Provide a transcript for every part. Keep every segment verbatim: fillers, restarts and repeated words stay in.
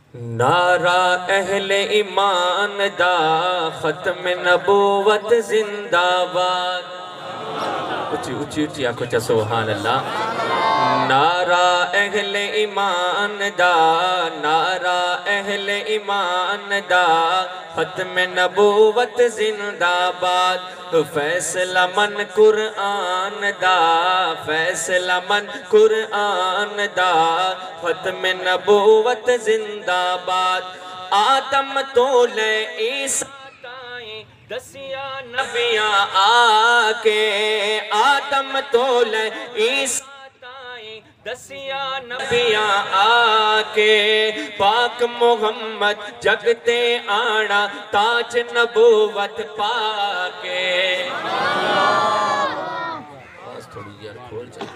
نعرہ اہل ایمان دا ختم نبوت زندہ باد اچھی اچھی اچھی آنکھوں چا سبحان اللہ نعرہ اہل ایمان دا نعرہ اہل ایمان دا ختم نبوت زندہ باد فیصلہ من قرآن دا فیصلہ من قرآن دا ختم نبوت زندہ باد آدم تو لے عیسیٰ تائیں دسیا نبیاں آکے آدم تو لے عیسیٰ تائیں دسیا نبیاں آکے پاک محمد جگتے آنا تاج نبوت پاکے آج تھوڑی یار کھول جائے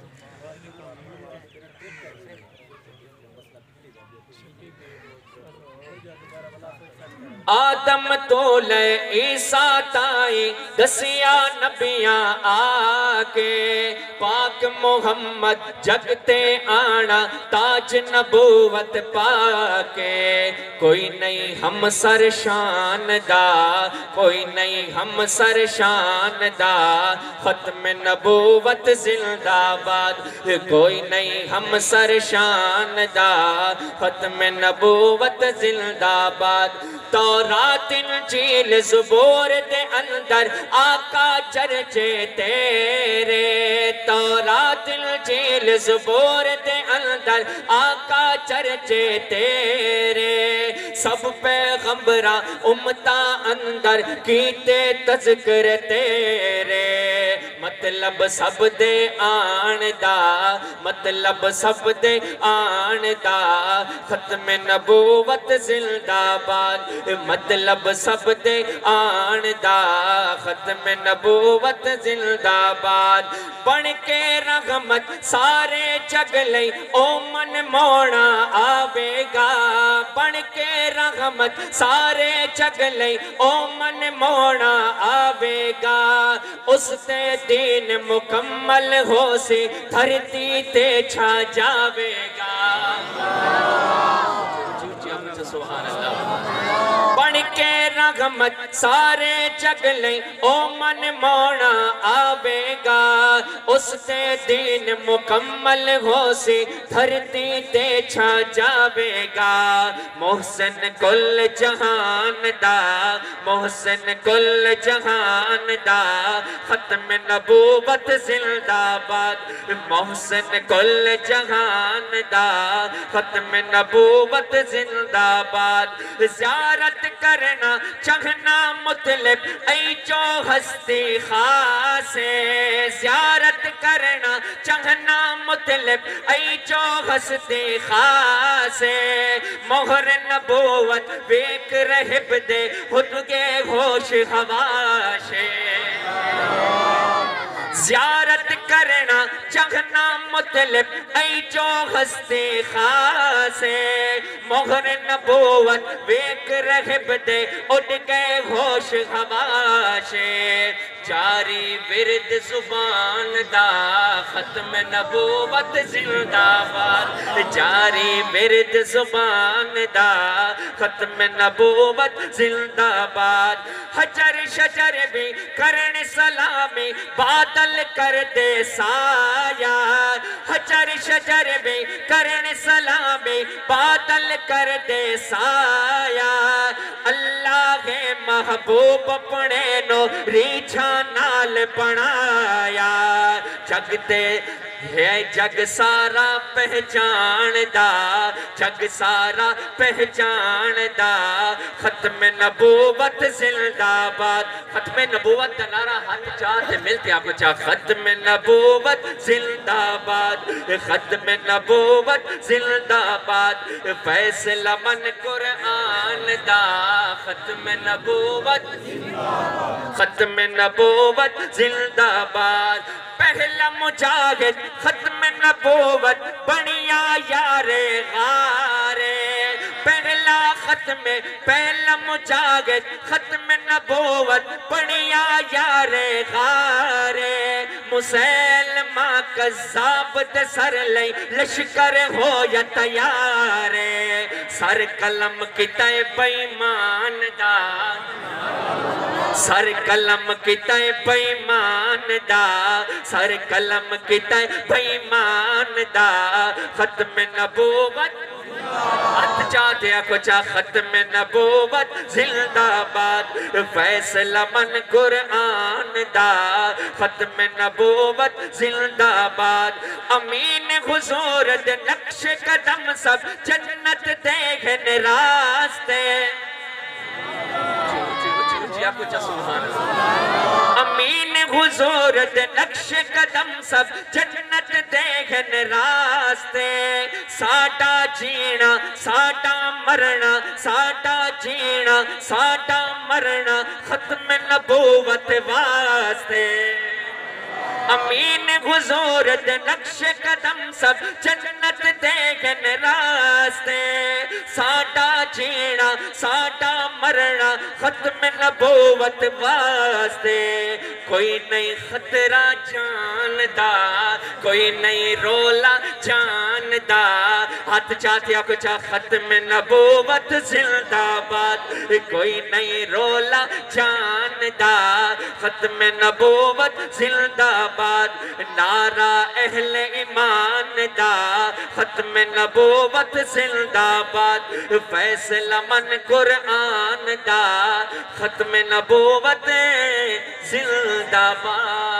آدم تو لے عیسیٰ تائیں دسیا نبیاں آکے پاک محمد جگتے آنا تاج نبوت پاکے کوئی نہیں ہم سر شان دا کوئی نہیں ہم سر شان دا ختم نبوت زندہ باد کوئی نہیں ہم سر شان دا ختم نبوت زندہ باد تورات انجیل زبور دے اندر آقا چرچے تیرے تورات انجیل زبور دے اندر آقا چرچے تیرے سب پیغمبراں امتا اندر کیتے تذکر تیرے مطلب سب دے آن دا مطلب سب دے آن دا ختم نبوت زندہ باد مطلب سب دے آن دا ختم نبوت زندہ باد بن کے رحمت سارے جگ لئی او من موڑا آوے گا بن کے رحمت سارے جگ لئی او من موڑا آوے گا اس تے دین مکمل ہو سی دھرتی تے چھا جاوے گا سبحان اللہ بن کے رحمت سارے جگ لیں او من موڑا آوے گا اس سے دین مکمل ہو سی دھرتی تے چھا جاوے گا محسن کل جہان دا محسن کل جہان دا ختم نبوت زندہ باد محسن کل جہان دا ختم نبوت زندہ باد زیارت کرنا چاہنا مطلب ای جو ہستی خاصے زیارت کرنا چاہنا مطلب ای جو ہستی خاصے مہر نبوت بیک رہب دے خود کے ہوش ہواشے زیارت کرنا چاہنا مطلب ای جو ہستی خاصے مہر نبوت بیک رہب دے اڑ گئے ہوش ہواشے جاری ورد زبان دا ختم نبوت زندہ باد جاری ورد زبان دا ختم نبوت زندہ باد حجر شجر بھی کرن سلامی بادل کر دے سایہ حجر شجر بھی کرن سلامی بادل کر دے سایہ اللہ محبوب اپنے نو ریچھا نال بنایا جگ تے ہے جگ سارا پہچان دا جگ سارا پہچان دا ختم نبوت زندہ باد ختم نبوت دا نعرہ ہاتھ چاہتے ملتے آپ کو چاہ ختم نبوت زندہ باد ختم نبوت زندہ باد فیصلہ من قرآن دا ختم نبوت ختم نبوت زندہ باد پہلا مجاہد ختم نبوت بنیا یار غارے پہلا ختم پہلا مجاہد ختم نبوت بنیا یار غارے مسلمہ کذاب دے سر لئی لشکر ہو یا تیارے سر قلم کیتا ہے بےمان دا سر قلم کیتا ہے بےمان دا سر قلم کیتا ہے بےمان دا ختم نبوت ہاتھ چاہتے کچھا ختم نبوت زندہ باد فیصلہ من قرآن دا ختم نبوت زندہ باد امین حضور دے نقش قدم سب جنت دیکھن راستے امین حضور دے نقش قدم سب جنت دیکھن راستے ساڈا جینا ساڈا مرنا ساڈا جینا ساڈا مرنا ختم نبوت واسطے امین حضور دے نقش قدم سب جنت دیکھن راستے ساڈا جینا ساڈا مرنا ختم نبوت واسطے کوئی نہیں خطرہ جاندا کوئی نہیں رولا جاندا ہاتھ چاہتے کچھ ختم نبوت زندہ باد کوئی نہیں رولا جاندا ختم نبوت زندہ باد نعرہ اہل ایمان دا ختم نبوت زندہ باد فیصلہ من قرآن دا ختم نبوت زندہ باد